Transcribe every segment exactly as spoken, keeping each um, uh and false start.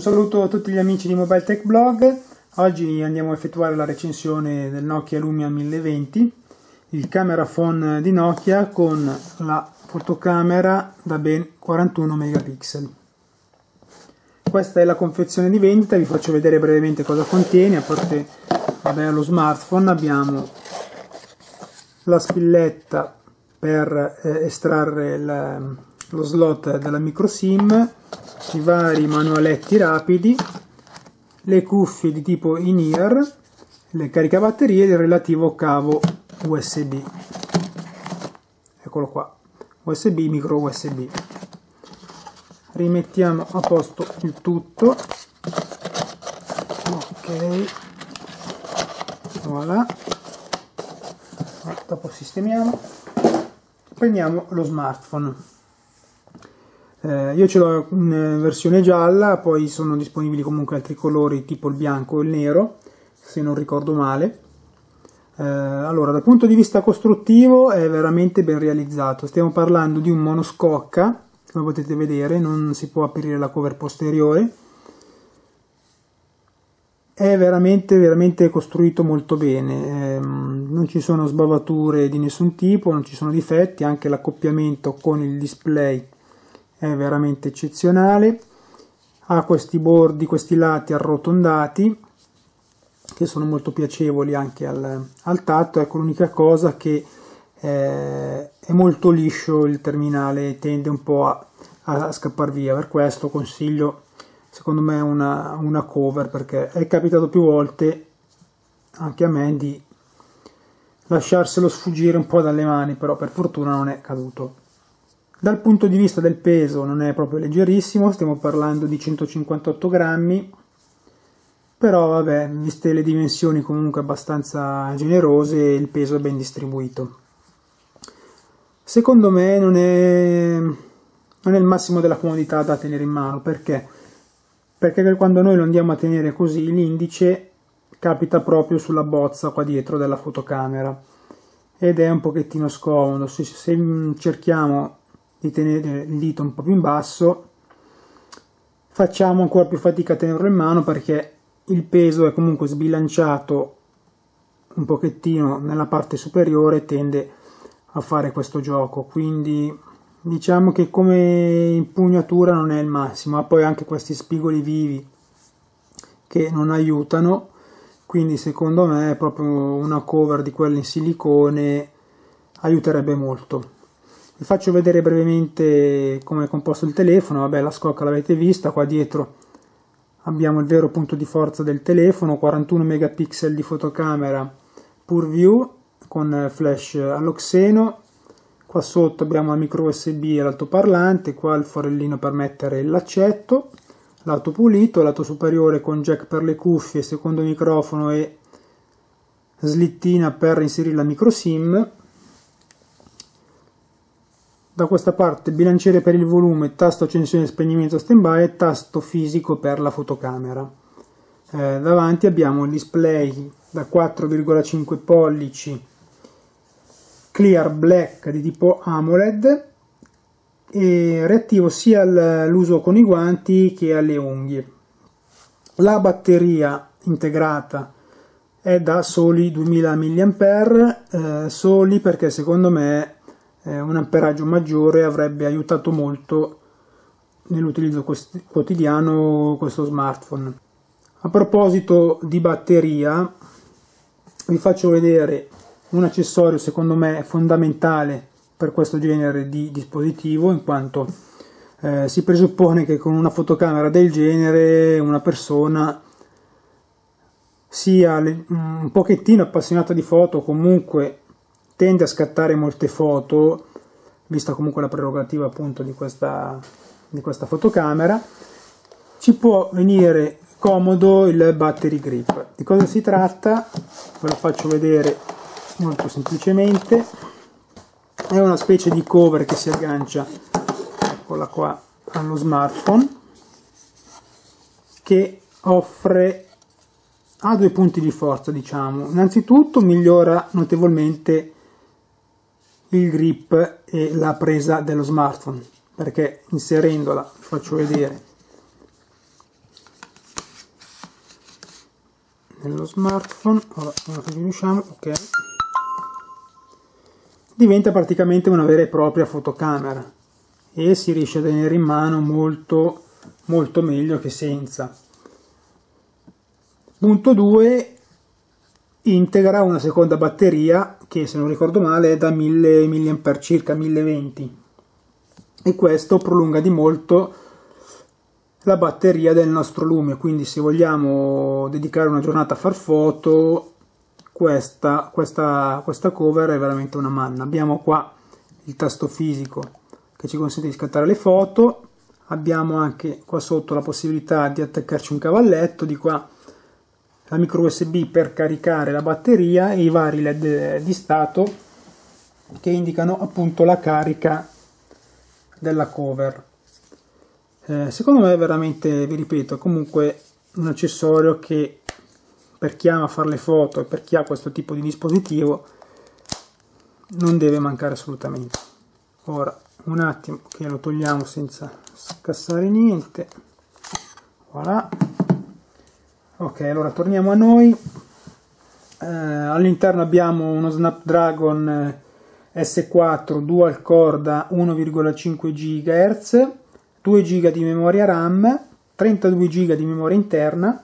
saluto a tutti gli amici di Mobile Tech Blog. Oggi andiamo a effettuare la recensione del Nokia Lumia mille venti, il camera phone di Nokia con la fotocamera da ben quarantuno megapixel. Questa è la confezione di vendita, vi faccio vedere brevemente cosa contiene. A parte vabbè, lo smartphone, abbiamo la spilletta per eh, estrarre la, lo slot della micro SIM, i vari manualetti rapidi, le cuffie di tipo in-ear, le caricabatterie e il relativo cavo U S B. Eccolo qua, U S B, micro U S B. Rimettiamo a posto il tutto. Ok, voilà. Dopo sistemiamo. Prendiamo lo smartphone. Eh, io ce l'ho in versione gialla, poi sono disponibili comunque altri colori tipo il bianco e il nero, se non ricordo male. Eh, allora, dal punto di vista costruttivo è veramente ben realizzato. Stiamo parlando di un monoscocca, come potete vedere, non si può aprire la cover posteriore. È veramente, veramente costruito molto bene, eh, non ci sono sbavature di nessun tipo, non ci sono difetti, anche l'accoppiamento con il display è veramente eccezionale. Ha questi bordi, questi lati arrotondati che sono molto piacevoli anche al, al tatto. Ecco, l'unica cosa che eh, è molto liscio il terminale, tende un po' a, a scappar via. Per questo consiglio secondo me una, una cover, perché è capitato più volte anche a me di lasciarselo sfuggire un po' dalle mani, però per fortuna non è caduto. Dal punto di vista del peso non è proprio leggerissimo, stiamo parlando di centocinquantotto grammi, però vabbè, viste le dimensioni comunque abbastanza generose, il peso è ben distribuito. Secondo me non è, non è il massimo della comodità da tenere in mano. Perché? Perché quando noi lo andiamo a tenere così, l'indice capita proprio sulla bozza qua dietro della fotocamera ed è un pochettino scomodo. Se, se cerchiamo di tenere il dito un po' più in basso, facciamo ancora più fatica a tenerlo in mano, perché il peso è comunque sbilanciato un pochettino nella parte superiore, tende a fare questo gioco, quindi diciamo che come impugnatura non è il massimo. Ha poi anche questi spigoli vivi che non aiutano, quindi secondo me è proprio una cover di quelle in silicone, aiuterebbe molto. Vi faccio vedere brevemente come è composto il telefono. Vabbè, la scocca l'avete vista, qua dietro abbiamo il vero punto di forza del telefono, quarantuno megapixel di fotocamera PureView con flash alloxeno. Qua sotto abbiamo la micro U S B e l'altoparlante, qua il forellino per mettere il laccetto, lato pulito, lato superiore con jack per le cuffie, secondo microfono e slittina per inserire la micro SIM. Da questa parte bilanciere per il volume, tasto accensione e spegnimento stand-by e tasto fisico per la fotocamera. Eh, davanti abbiamo il display da quattro virgola cinque pollici Clear Black di tipo AMOLED e reattivo sia all'uso con i guanti che alle unghie. La batteria integrata è da soli duemila milliampere ora, eh, soli perché secondo me eh, un amperaggio maggiore avrebbe aiutato molto nell'utilizzo quotidiano questo smartphone. A proposito di batteria, vi faccio vedere un accessorio secondo me fondamentale per questo genere di dispositivo, in quanto eh, si presuppone che con una fotocamera del genere una persona sia un pochettino appassionata di foto, comunque tende a scattare molte foto, vista comunque la prerogativa appunto di questa, di questa fotocamera. Ci può venire comodo il battery grip. Di cosa si tratta? Ve lo faccio vedere molto semplicemente. È una specie di cover che si aggancia, eccola qua, allo smartphone, che offre ha due punti di forza, diciamo. Innanzitutto migliora notevolmente il grip e la presa dello smartphone, perché inserendola, vi faccio vedere, nello smartphone. Ora non so se riusciamo, ok, diventa praticamente una vera e propria fotocamera e si riesce a tenere in mano molto molto meglio che senza. Punto due, integra una seconda batteria che, se non ricordo male, è da mille milliampere, circa mille venti, e questo prolunga di molto la batteria del nostro Lumia, quindi se vogliamo dedicare una giornata a far foto, questa, questa, questa cover è veramente una manna. Abbiamo qua il tasto fisico che ci consente di scattare le foto, abbiamo anche qua sotto la possibilità di attaccarci un cavalletto, di qua la micro U S B per caricare la batteria e i vari L E D di stato che indicano appunto la carica della cover. Eh, secondo me è veramente, vi ripeto, comunque un accessorio che per chi ama fare le foto e per chi ha questo tipo di dispositivo non deve mancare assolutamente. Ora un attimo che lo togliamo senza scassare niente. Voilà. Ok, allora torniamo a noi. Eh, all'interno abbiamo uno Snapdragon S quattro dual core da uno virgola cinque gigahertz, due giga di memoria RAM, trentadue giga di memoria interna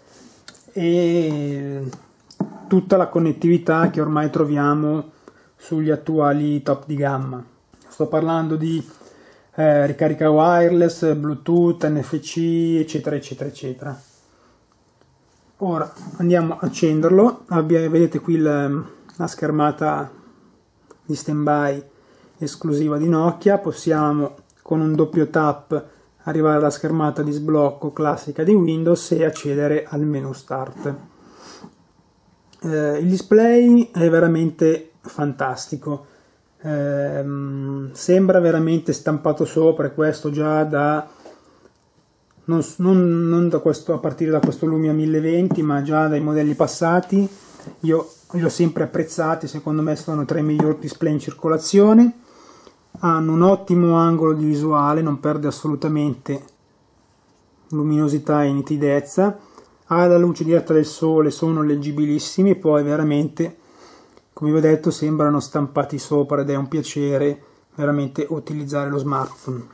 e tutta la connettività che ormai troviamo sugli attuali top di gamma. Sto parlando di eh, ricarica wireless, Bluetooth, N F C, eccetera eccetera eccetera. Ora andiamo a accenderlo. Abbia, vedete qui la, la schermata di standby esclusiva di Nokia. Possiamo con un doppio tap arrivare alla schermata di sblocco classica di Windows e accedere al menu Start. Eh, il display è veramente fantastico, eh, sembra veramente stampato sopra, e questo già da non, non, non da questo, a partire da questo Lumia mille venti, ma già dai modelli passati. Io li ho sempre apprezzati, secondo me sono tra i migliori display in circolazione. Hanno un ottimo angolo di visuale, non perde assolutamente luminosità e nitidezza. Alla luce diretta del sole sono leggibilissimi e poi veramente, come vi ho detto, sembrano stampati sopra ed è un piacere veramente utilizzare lo smartphone.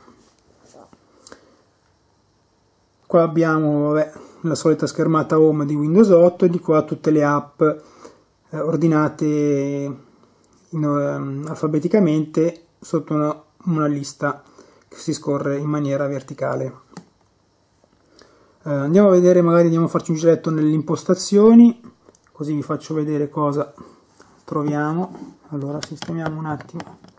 Qua abbiamo vabbè, la solita schermata home di Windows otto e di qua tutte le app eh, ordinate in, eh, alfabeticamente sotto una, una lista che si scorre in maniera verticale. Eh, andiamo a vedere, magari andiamo a farci un giretto nelle impostazioni, così vi faccio vedere cosa troviamo. Allora sistemiamo un attimo.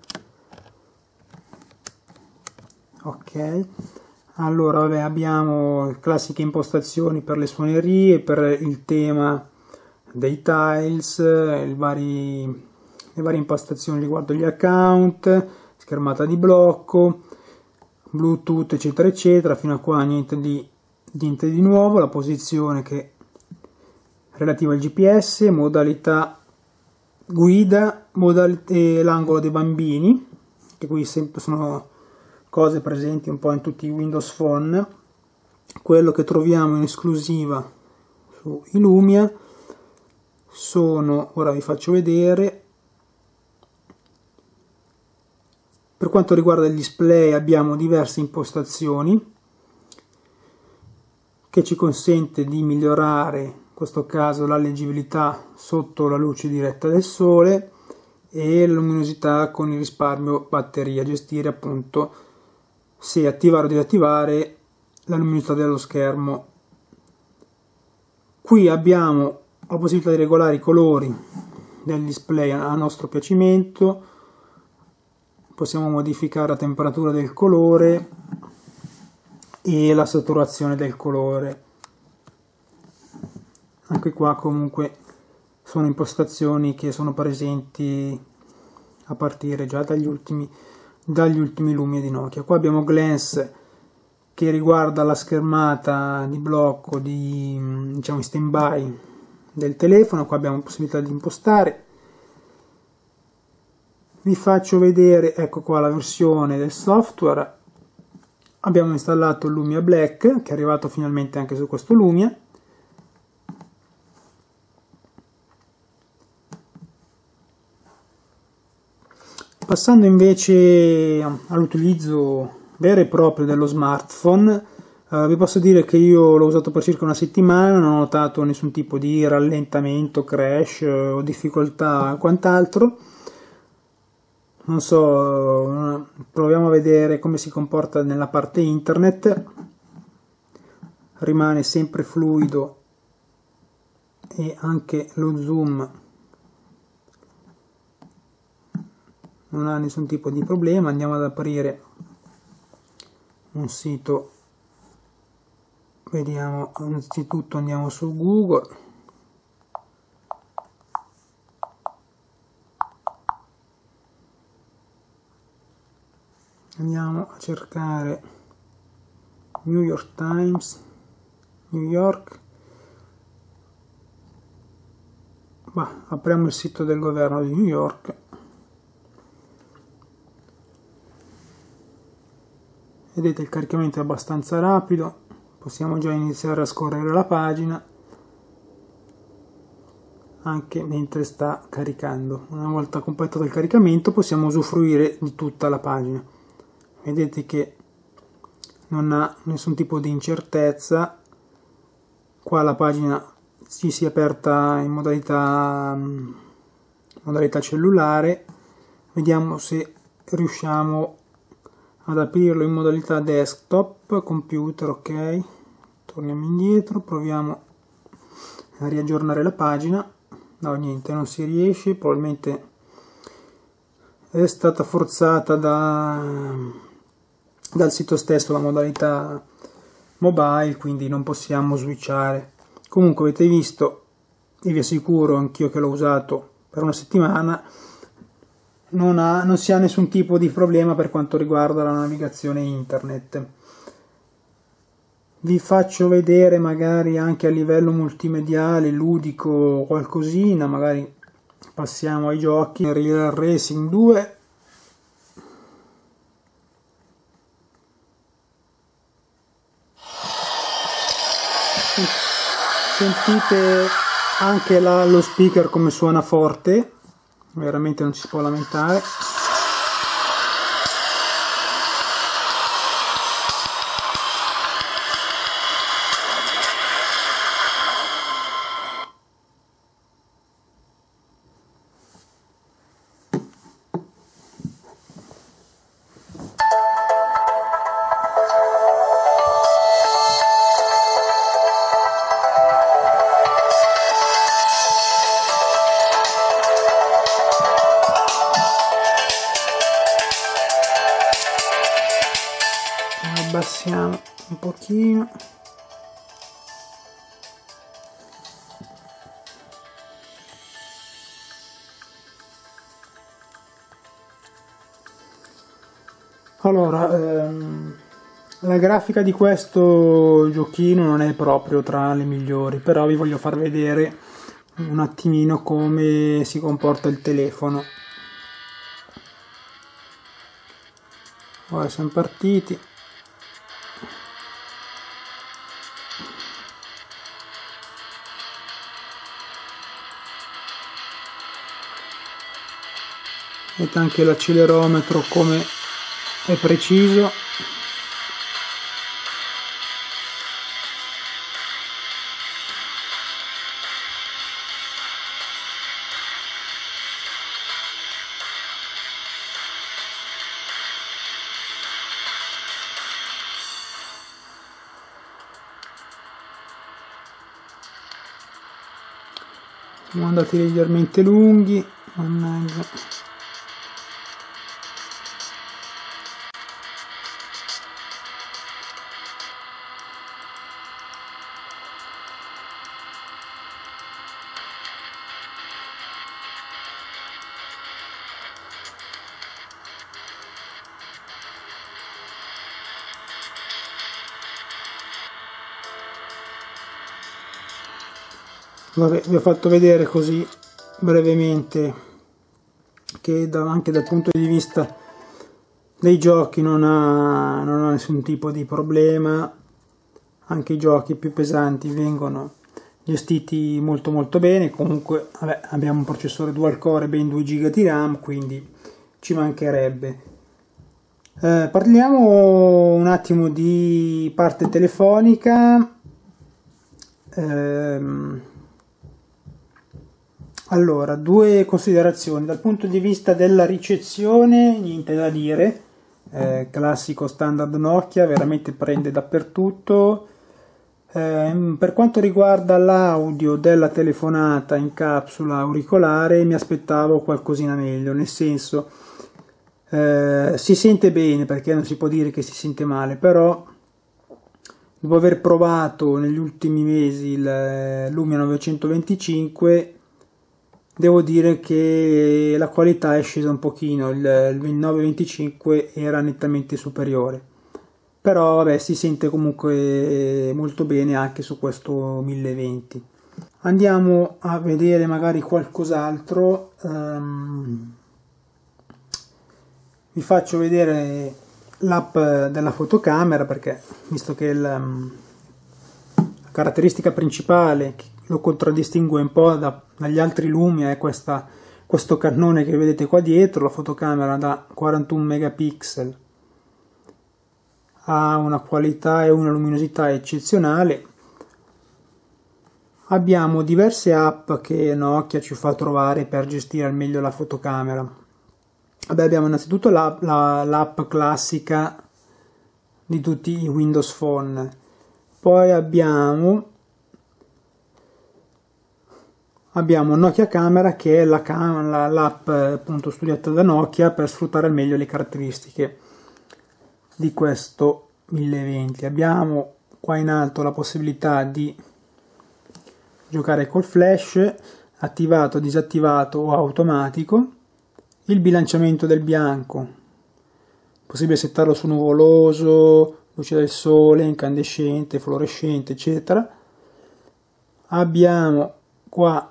Ok, allora vabbè, abbiamo classiche impostazioni per le suonerie, per il tema dei tiles, il vari, le varie impostazioni riguardo gli account, schermata di blocco, Bluetooth eccetera eccetera. Fino a qua niente di, niente di nuovo. La posizione che è relativa al G P S, modalità guida, modalità, e l'angolo dei bambini, che qui sempre sono cose presenti un po' in tutti i Windows Phone. Quello che troviamo in esclusiva su Lumia sono, ora vi faccio vedere, per quanto riguarda il display abbiamo diverse impostazioni che ci consente di migliorare in questo caso la leggibilità sotto la luce diretta del sole e la luminosità con il risparmio batteria, gestire appunto se attivare o disattivare la luminosità dello schermo. Qui abbiamo la possibilità di regolare i colori del display a nostro piacimento, possiamo modificare la temperatura del colore e la saturazione del colore. Anche qua comunque sono impostazioni che sono presenti a partire già dagli ultimi dagli ultimi Lumia di Nokia. Qua abbiamo Glance che riguarda la schermata di blocco di, diciamo, in stand-by del telefono. Qua abbiamo possibilità di impostare. Vi faccio vedere, ecco qua la versione del software. Abbiamo installato il Lumia Black, che è arrivato finalmente anche su questo Lumia. Passando invece all'utilizzo vero e proprio dello smartphone, eh, vi posso dire che io l'ho usato per circa una settimana, non ho notato nessun tipo di rallentamento, crash eh, o difficoltà o quant'altro. Non so, proviamo a vedere come si comporta nella parte internet. Rimane sempre fluido e anche lo zoom non ha nessun tipo di problema. Andiamo ad aprire un sito, vediamo, innanzitutto andiamo su Google, andiamo a cercare New York Times, New York. Bah, apriamo il sito del governo di New York. Vedete, il caricamento è abbastanza rapido, possiamo già iniziare a scorrere la pagina anche mentre sta caricando. Una volta completato il caricamento possiamo usufruire di tutta la pagina. Vedete che non ha nessun tipo di incertezza. Qua la pagina ci si è aperta in modalità, modalità cellulare. Vediamo se riusciamo ad aprirlo in modalità desktop, computer, ok. Torniamo indietro, proviamo a riaggiornare la pagina. No, niente, non si riesce, probabilmente è stata forzata da, dal sito stesso la modalità mobile, quindi non possiamo switchare. Comunque avete visto, e vi assicuro anch'io che l'ho usato per una settimana, non, ha, non si ha nessun tipo di problema per quanto riguarda la navigazione internet. Vi faccio vedere magari anche a livello multimediale, ludico, qualcosina, magari passiamo ai giochi. Real Racing due, sentite anche la, lo speaker come suona forte, veramente non ci si può lamentare. Abbassiamo un pochino. Allora, ehm, la grafica di questo giochino non è proprio tra le migliori, però vi voglio far vedere un attimino come si comporta il telefono. Ora siamo partiti. Vedete anche l'accelerometro come è preciso. Siamo andati leggermente lunghi, mannaggia. Vabbè, vi ho fatto vedere così brevemente che da, anche dal punto di vista dei giochi non ha, non ha nessun tipo di problema. Anche i giochi più pesanti vengono gestiti molto molto bene. Comunque vabbè, abbiamo un processore dual core, ben due giga di RAM, quindi ci mancherebbe. Eh, parliamo un attimo di parte telefonica. Ehm, allora, due considerazioni. Dal punto di vista della ricezione, niente da dire. Eh, classico standard Nokia, veramente prende dappertutto. Eh, per quanto riguarda l'audio della telefonata in capsula auricolare, mi aspettavo qualcosina meglio, nel senso eh, si sente bene, perché non si può dire che si sente male, però dopo aver provato negli ultimi mesi il Lumia novecentoventicinque, devo dire che la qualità è scesa un pochino. Il, il nove venticinque era nettamente superiore, però vabbè, si sente comunque molto bene anche su questo mille venti. Andiamo a vedere magari qualcos'altro. Um, vi faccio vedere l'app della fotocamera, perché visto che il, um, la caratteristica principale che lo contraddistingue un po' da, dagli altri Lumia è questa, questo cannone che vedete qua dietro. La fotocamera da quarantuno megapixel ha una qualità e una luminosità eccezionale. Abbiamo diverse app che Nokia ci fa trovare per gestire al meglio la fotocamera. Vabbè, abbiamo innanzitutto l'app la, la, classica di tutti i Windows Phone, poi abbiamo abbiamo Nokia Camera, che è la, la, l'app appunto studiata da Nokia per sfruttare al meglio le caratteristiche di questo mille venti. Abbiamo qua in alto la possibilità di giocare col flash, attivato, disattivato o automatico, il bilanciamento del bianco, possibile settarlo su nuvoloso, luce del sole, incandescente, fluorescente, eccetera. Abbiamo qua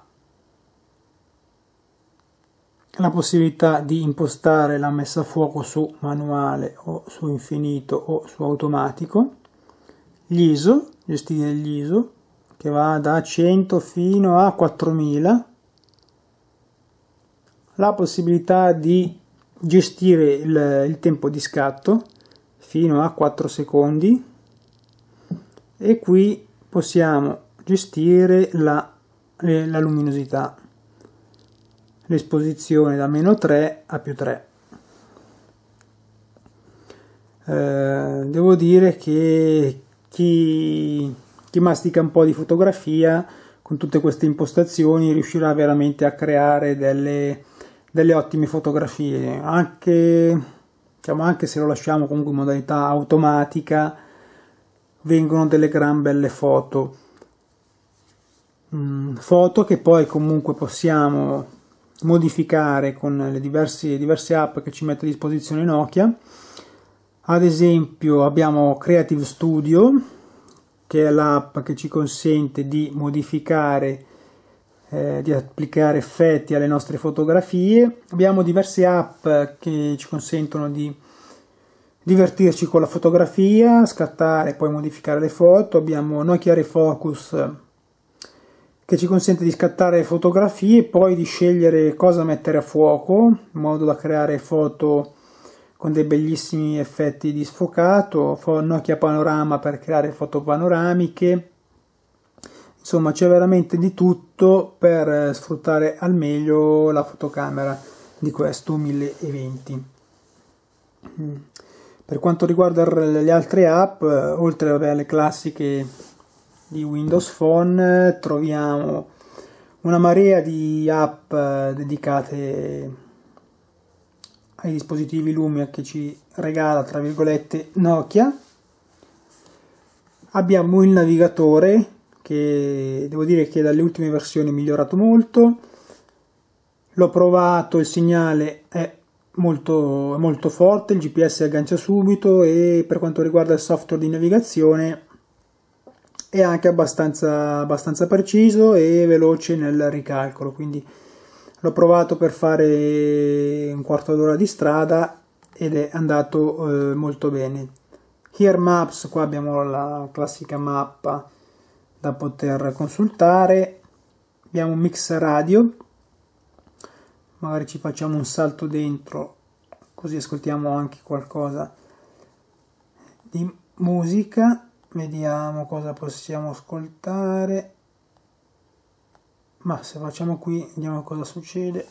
la possibilità di impostare la messa a fuoco su manuale o su infinito o su automatico, gli I S O, gestire gli I S O, che va da cento fino a quattromila, la possibilità di gestire il, il tempo di scatto fino a quattro secondi, e qui possiamo gestire la, la luminosità, l'esposizione da meno tre a più tre. Eh, devo dire che chi, chi mastica un po' di fotografia con tutte queste impostazioni riuscirà veramente a creare delle, delle ottime fotografie, anche, diciamo, anche se lo lasciamo comunque in modalità automatica, vengono delle gran belle foto. Mm, foto che poi comunque possiamo modificare con le diverse, diverse app che ci mette a disposizione Nokia. Ad esempio abbiamo Creative Studio, che è l'app che ci consente di modificare, eh, di applicare effetti alle nostre fotografie. Abbiamo diverse app che ci consentono di divertirci con la fotografia, scattare e poi modificare le foto. Abbiamo Nokia Refocus, che ci consente di scattare fotografie e poi di scegliere cosa mettere a fuoco, in modo da creare foto con dei bellissimi effetti di sfocato, Nokia Panorama per creare foto panoramiche. Insomma, c'è veramente di tutto per sfruttare al meglio la fotocamera di questo mille venti. Per quanto riguarda le altre app, oltre alle classiche di Windows Phone, troviamo una marea di app dedicate ai dispositivi Lumia che ci regala, tra virgolette, Nokia. Abbiamo il navigatore, che devo dire che dalle ultime versioni è migliorato molto. L'ho provato, il segnale è molto, molto forte, il G P S aggancia subito, e per quanto riguarda il software di navigazione è anche abbastanza, abbastanza preciso e veloce nel ricalcolo. Quindi l'ho provato per fare un quarto d'ora di strada ed è andato eh, molto bene. Here Maps, qua abbiamo la classica mappa da poter consultare. Abbiamo Mix Radio, magari ci facciamo un salto dentro così ascoltiamo anche qualcosa di musica. Vediamo cosa possiamo ascoltare, ma se facciamo qui vediamo cosa succede.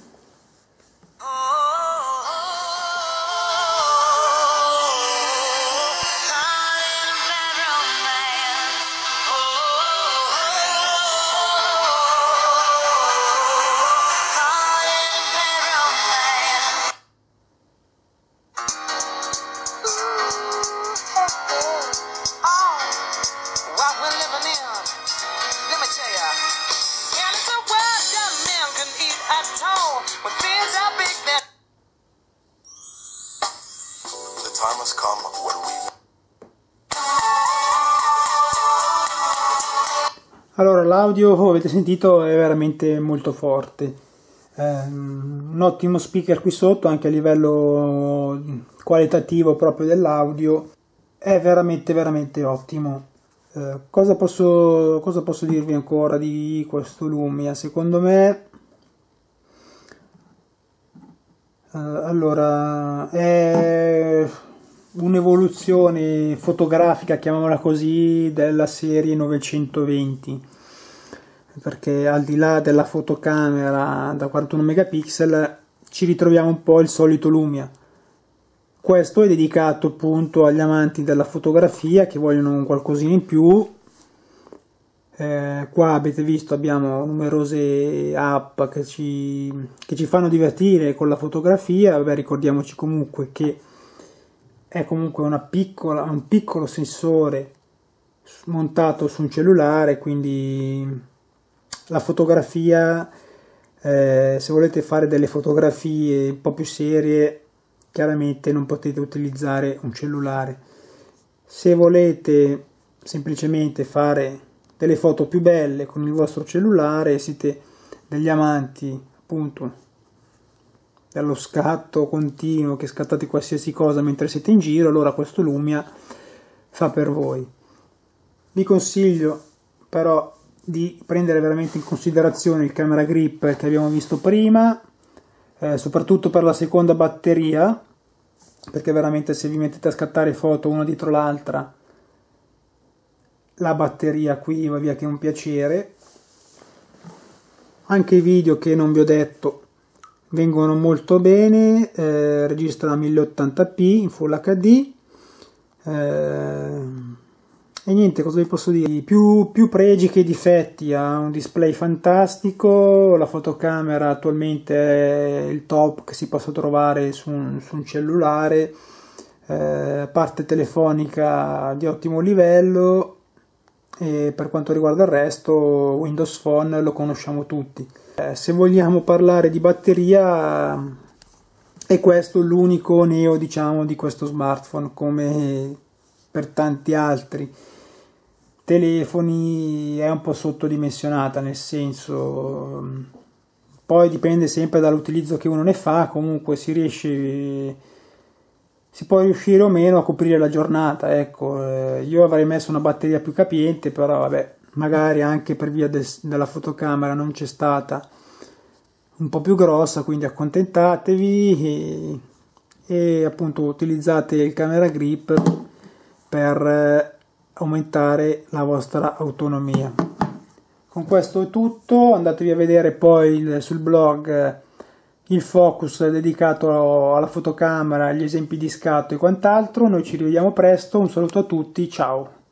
Allora, l'audio, come avete sentito, è veramente molto forte. Um, un ottimo speaker qui sotto, anche a livello qualitativo proprio dell'audio, è veramente veramente ottimo. Uh, cosa posso, cosa posso dirvi ancora di questo Lumia? Secondo me, uh, allora, è un'evoluzione fotografica, chiamiamola così, della serie novecentoventi, perché al di là della fotocamera da quarantuno megapixel ci ritroviamo un po' il solito Lumia. Questo è dedicato appunto agli amanti della fotografia che vogliono un qualcosina in più. Eh, qua avete visto, abbiamo numerose app che ci, che ci fanno divertire con la fotografia. Vabbè, ricordiamoci comunque che è comunque una piccola, un piccolo sensore montato su un cellulare, quindi la fotografia, eh, se volete fare delle fotografie un po' più serie, chiaramente non potete utilizzare un cellulare. Se volete semplicemente fare delle foto più belle con il vostro cellulare, siete degli amanti appunto dello scatto continuo, che scattate qualsiasi cosa mentre siete in giro, allora questo Lumia fa per voi. Vi consiglio però di prendere veramente in considerazione il camera grip che abbiamo visto prima, eh, soprattutto per la seconda batteria, perché veramente se vi mettete a scattare foto una dietro l'altra, la batteria qui va via che è un piacere. Anche i video che non vi ho detto vengono molto bene, eh, registra a mille ottanta p in Full acca di, eh, e niente, cosa vi posso dire? Più, più pregi che difetti, ha un display fantastico, la fotocamera attualmente è il top che si possa trovare su un, su un cellulare, eh, parte telefonica di ottimo livello, e per quanto riguarda il resto Windows Phone lo conosciamo tutti. Eh, se vogliamo parlare di batteria, è questo l'unico neo, diciamo, di questo smartphone, come per tanti altri telefoni è un po' sottodimensionata, nel senso, poi dipende sempre dall'utilizzo che uno ne fa, comunque si riesce, si può riuscire o meno a coprire la giornata, ecco. Eh, io avrei messo una batteria più capiente, però vabbè, magari anche per via de della fotocamera non c'è stata un po' più grossa, quindi accontentatevi e, e appunto utilizzate il camera grip per eh, aumentare la vostra autonomia. Con questo è tutto, andatevi a vedere poi il, sul blog eh, il focus dedicato alla fotocamera, agli esempi di scatto e quant'altro. Noi ci rivediamo presto, un saluto a tutti, ciao!